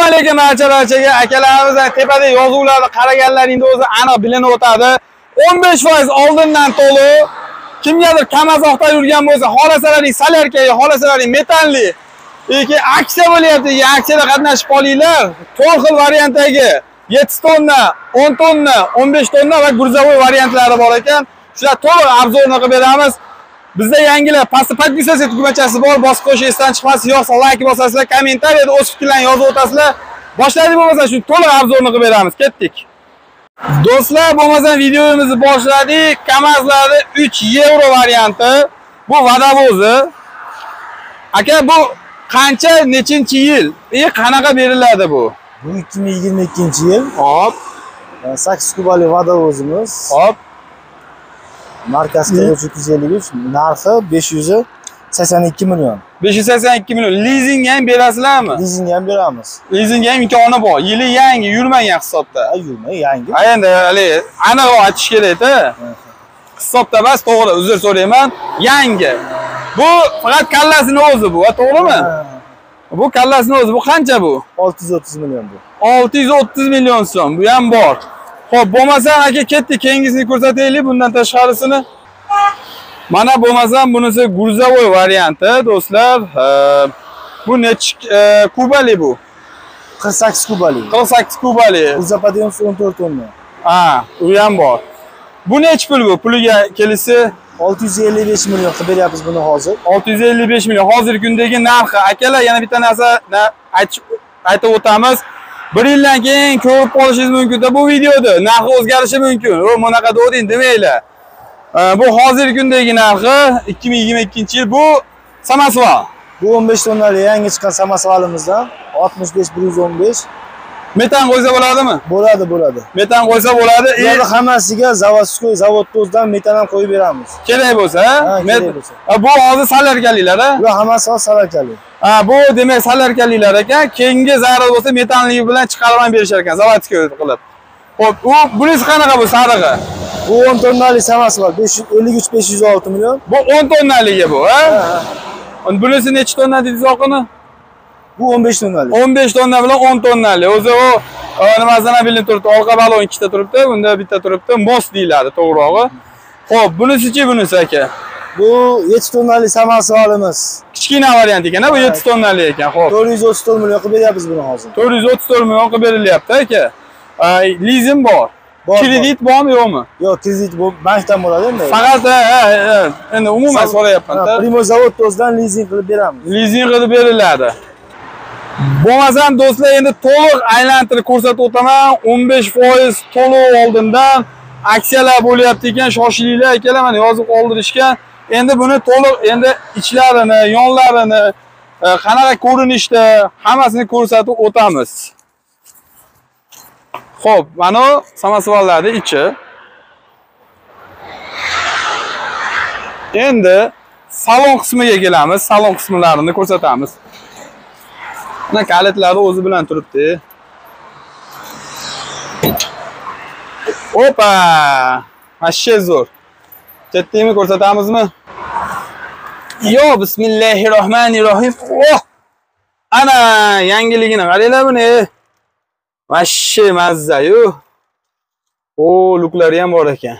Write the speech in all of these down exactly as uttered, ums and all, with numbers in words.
alaykum barcha-barchaga. Akalarimiz tepada yozuvlarni qaraganlaringda o'zi aniq bilinib o'tadi. o'n besh foiz oldindan to'lov. Kimgadir kamazoqda yurgan bo'lsa, xolasalaring solarkaga, xolasalaring metalli yoki aksiya bo'lyapti, aksiyada qatnashib qolinglar. to'rt xil variantdagi yetti tonna, o'n tonna, o'n besh tonna va gruzovoy variantlari bor ekan. Shular to'liq obzorni qilib beramiz. Bizda yangilar pastda podpisatsiya tugmachasi bor. Bosib qo'yish esdan chiqmas. Yo'qsa like bosasizlar, kommentariyada o'z fikrlaringizni yozib o'tasizlar. Boshladik bo'lmasa shu to'liq obzorni qilib beramiz. Ketdik. Do'stlar, bo'lmasa videomizni boshladik. Kamazlari uch yevro varianti. Bu vodovozi. Aka, bu qancha, nechinchi yil? E, qanaqa beriladi bu? Bu ikki ming yigirma ikkinchi yil. Hop. sakkiz kubali vodovozimiz. Hop. Markasi uch yuz ellik uch, narxi besh yuz sakson ikki million. besh yuz sakson ikki million. Lizing ham berasizlarmi? Lizing ham beramiz. Lizing ham imkoni bor. Yili yangi, yurmagan hisobda. Ha, yurmay, yangi. Ha, endi hali aniq aytish kerak-da. Hisobda emas, to'g'ri, uzr so'rayman. Yangi. Bu faqat kallasini o'zi bu, to'g'rimi? Bu kallasini o'zi. Bu qancha bu? olti yuz o'ttiz million bu. olti yuz o'ttiz million so'm. Bu ham bor. Xo'p, bo'lmasa aka ketdi, keyingisini ko'rsataylik, bundan tashqarisini. Mana bo'lmasa bunisi gruzovoy varianti, do'stlar. Bu nech kubali bu? qirq sakkiz kubali. qirq sakkiz kubali. Zapadiyam o'n to'rt tonna. Ha, u ham bor. Bu nech pul bu? Puliga kelisi olti yuz ellik besh million qilib beryapmiz buni hozir. olti yuz ellik besh million hozirgi kundagi narxi. Akalar, yana bitta narsa aytib o'tamiz. bir yildan keyin ko'rib qolishingiz mumkin-da bu videoda. Narxi o'zgarishi mumkin. O, bunaqa doding demanglar. Bu hozirgi kundagi narxi ikki ming yigirma ikkinchi yil. Bu samasval. Bu o'n besh tonnali yangi chiqqan samasvalimizdan oltmish besh bir yuz o'n besh. Metan qo'ysa bo'ladimi? Bo'ladi, bo'ladi. Metan qo'ysa bo'ladi. Ularni hammasiga zavodskoy, zavodda o'zidan metan ham qo'yib beramiz. Kerak bo'lsa, ha? Kerak bo'lsa. Bu hozir salarkaliklar, ha? Ular hammasi salarkalik. Ha, bu demak salarkaliklar ekan. Keyingi zarar bo'lsa metanligi bilan chiqarib ham berishar ekan, zavodskoy qilib. Xo'p, u bunisi qanaqa bu sarig'i? Bu o'n tonnali samasval, besh yuz ellik uch besh yuz olti million. Bu o'n tonnaligi bu, ha? Ha. Bunisi necha tonna dedingiz oqini? Bu o'n besh tonnali. o'n besh tonna bilan o'n tonnali. O'zi u nimasidan ham bilinib turibdi. Orqa balon ikkita turibdi, bunda bitta turibdi. Mos deyiladi, to'g'rirog'i. Xo'p, bunisi-chi bunisi aka? Bu yetti tonnali samasvalimiz. Kichkina variant ekan, bu yetti tonnali ekan. Xo'p. to'rt yuz o'ttiz to'rt million qilib beryapmiz buni hozir. to'rt yuz o'ttiz to'rt million qilib berilyapti aka. Lizing bor. Kredit bormi, yo'qmi? Yo'q, kredit bu bankdan bo'ladi endi. Faqat endi umuman so'rayapman-da. Primo zavod o'zidan lizing qilib beramiz. Lizing qilib beriladi. Bo'lmasam do'stlar, endi to'liq aylantirib ko'rsatib o'taman. o'n besh foiz to'lov oldindan aksiyalar bo'lyapti ekan, shoshilinglar akalar, mana yozib qoldirishgan. Endi buni to'liq endi ichlarini, yonlarini, qanaqa ko'rinishda hammasini ko'rsatib o'tamiz. Xo'p, mana samasvallarning ichi. Endi salon qismiga kelamiz. Salon qismlarini ko'rsatamiz. Mana kalitlari o'zi bilan turibdi. Opa! Mashsha zo'r. Ketdikmi, ko'rsatamizmi? Yo, bismillahirrohmanirrohim. Oh! Ana, yangiligini qaranglar buni. Mashsha mazza-yu. O, luklari ham bor ekan.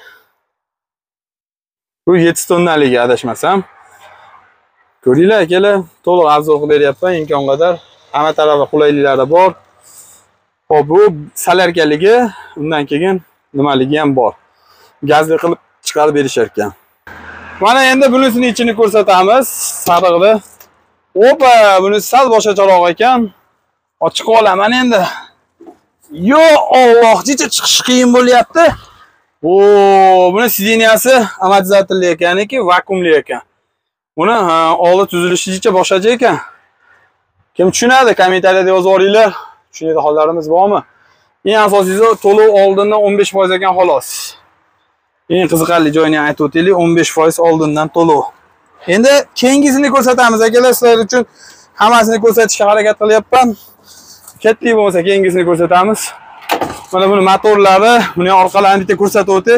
Bu yetti tonnaligi adashmasam. Ko'ringlar akalar, to'liq obzor qilib beryapman imkon qadar. Hamma tarafda qulayliklari bor. Xo'p, bu salarkaligi, undan keyin nimaligi ham bor. Gazli qilib chiqarib berishar ekan. Mana endi bunisini ichini ko'rsatamiz, sariqni. Opa, bunisi sal boshqacharoq ekan. Ochib olaman endi. Yo, Alloh, jicha chiqish qiyin bo'lyapti. O, buni sideniyasi amortizatorli ekaniki, vakuumli ekan. Buni oldi tuzilishi jicha boshqacha ekan. Kim tushunadi? Kommentariyada yozib yuboringlar. Tushunadigan hollarimiz bormi? Eng asosiysi to'lov oldindan o'n besh foiz ekan xolos. Eng qiziqarli joyini aytib o'taylik, o'n besh foiz oldindan to'lov. Endi keyingisini ko'rsatamiz akalar, sizlar uchun hammasini ko'rsatishga harakat qilyapman. Ketdik bo'lsa keyingisini ko'rsatamiz. Mana buni motorlari, buni orqalarini bitta ko'rsatib o'tay.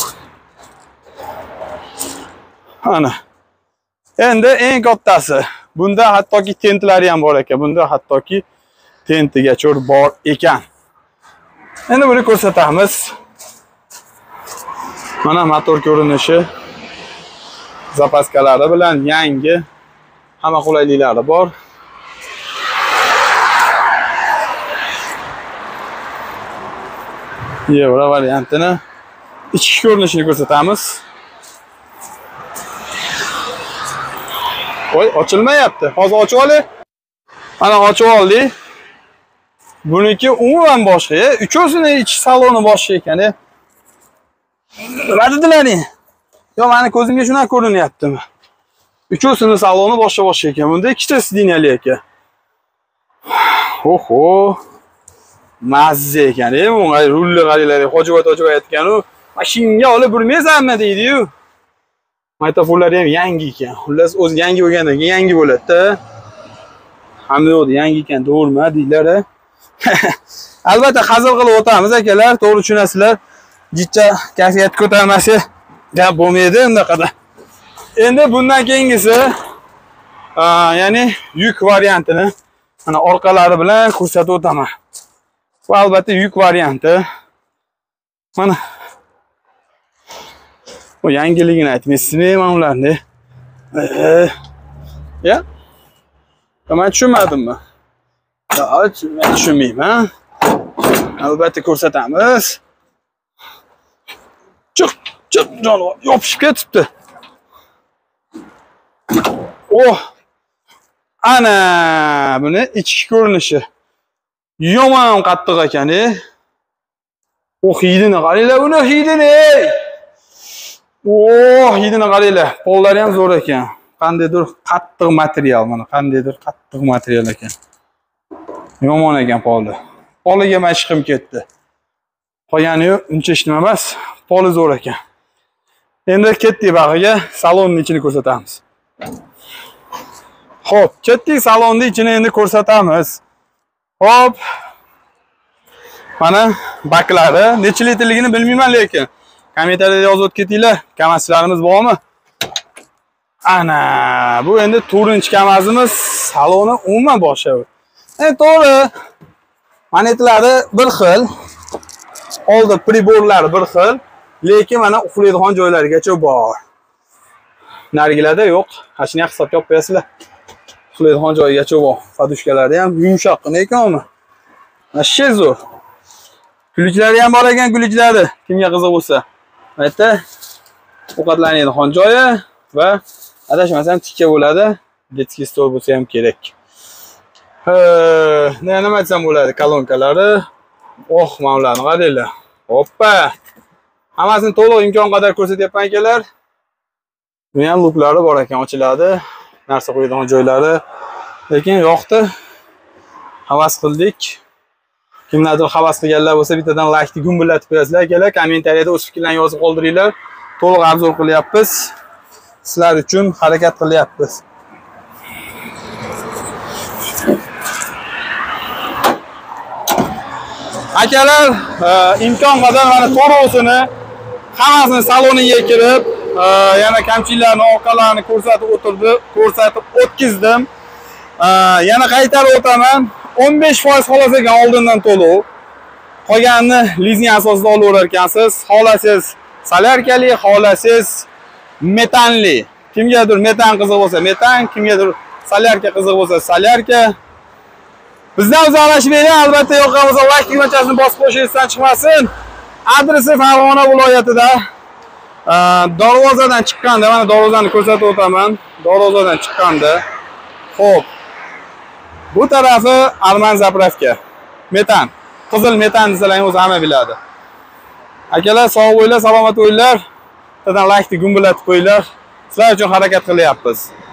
Ana. Endi eng kattasi. Bunda hattoki tentlari ham bor ekan. Bunda hattoki tentigacha bor ekan. Endi buni ko'rsatamiz. Mana motor ko'rinishi. Zapaskalari bilan yangi hamma qulayliklari bor. Yevro variantini ichki ko'rinishini ko'rsatamiz. Voy, ochilmayapti. Hozir ochib oling. Mana ochib oldik. Buniki umuman boshqa. Uchovsini ichki saloni boshqa ekan. Nima dedilaring? Yo, meni ko'zimga shunaqa ko'rinyaptimi? Uchovsini saloni boshqa-boshqa ekan. Bunda ikkita sidiniyali ekan. Oho. Mazza ekan. E, bunga rulli qaranglar, hojibat-hojibat aytgan-u, mashinga olib burmaysanmi deydi-yu. Maytofonlari ham yangi ekan. Xullas, o'zi yangi bo'lgandan keyin yangi bo'ladi-da. Hamma yo'qda yangi ekan, to'g'rimi deydilar. Albatta hazil qilib o'tamiz akalar, to'g'ri tushunasizlar. Jichcha kayfiyat ko'tarmasi gap bo'lmaydi undaqada. Endi bundan keyingisi, ya'ni yuk variantini mana orqalari bilan ko'rsatib o'taman. Bu albatta yuk varianti. Mana bu yangiligini aytmaysizmi men ularni? Ya? Men tushunmadimmi? Yo'q, men tushunmayman. Albatta ko'rsatamiz. Chiq, chiq, jonivor, yopishib ketibdi. Oh! Ana, buni ichki ko'rinishi. Yomon qattiq ekan-e. O hidini qaranglar, buni hidini. Oh, hidini qaranglar. Pollari ham zo'r ekan. Qandaydir qattiq material mana, qandaydir qattiq material ekan. Yomon ekan poli. Poliga mashqim ketdi. Qolgani yo'q, uncha hech nima emas. Poli zo'r ekan. Endi ketdik bag'iga, salonning ichini ko'rsatamiz. Xo'p, ketdik salonning ichini endi ko'rsatamiz. Hop. Mana baklari necha litrligini bilmayman lekin kommentariyada yozib ketinglar. Kamazlarimiz bormi? Ana, bu endi to'rtinchi kamazimiz. Saloni umuman boshqa. Endi to'g'ri. Manetlari bir xil. Oldi priborlari bir xil, lekin mana uxlaydigan joylarigacha bor. Narigilarda yo'q. Ha shuni hisobga olib qo'yasizlar. Uxlaydigan joyigacha bor. Fadushkalari ham yumshoqqina ekanmi? Mashsha zo'r. Gulichlari ham bor ekan, gulichlari. Kimga qiziq bo'lsa. Bu yerda ovqatlanadigan joyi va adashmasam tikka bo'ladi. Детский stol bo'lsa ham kerak. Ha, nima aytsam bo'ladi? Kolonkalari. Oh, mavlani qaranglar. Hoppa. Hammasini to'liq imkon qadar ko'rsatyapman akalar. Bu ham luklari bor ekan, ochiladi. Narsa qo'yadigan joylari. Lekin yoqdi. Havas qildik. Kimlardir havas qilganlar bo'lsa, bittadan like ni gumbillatib qo'yasizlar akalar. Kommentariyada o'z fikrlaringizni yozib qoldiringlar. To'liq obzor qilyapmiz. Sizlar uchun harakat qilyapmiz. Akalar, imkon qadar mana to'rosini hammasini saloniga kirib, yana kamchiliklarni, orqalarini ko'rsatib o'tirdi, ko'rsatib o'tkizdim. Yana qaytarib o'taman. o'n besh foiz xolos ekan oldindan to'lov. Qolganini lizing asosida olaverar ekansiz. Xolasiz solyarkali, xolasiz metanli. Kimgadir metan qiziq bo'lsa metan, kimgadir solyarka qiziq bo'lsa solyarka. Bizdan uzoqlashmaylik, albatta yoqqan bo'lsa like tugmachasini bosib qo'yishingizdan chiqmasin. Adresi Farg'ona viloyatida. Darvozadan chiqqanda, mana darvozani ko'rsatib o'taman. Darvozadan chiqqanda. Xo'p. Bu tarafi Arman zapravka. Metan. Qizil metan desalar o'zi hamma biladi. Akalar, sog' bo'linglar, salomat bo'linglar. Bittadan like ni gumbillatib qo'yinglar. Sizlar uchun harakat qilyapmiz.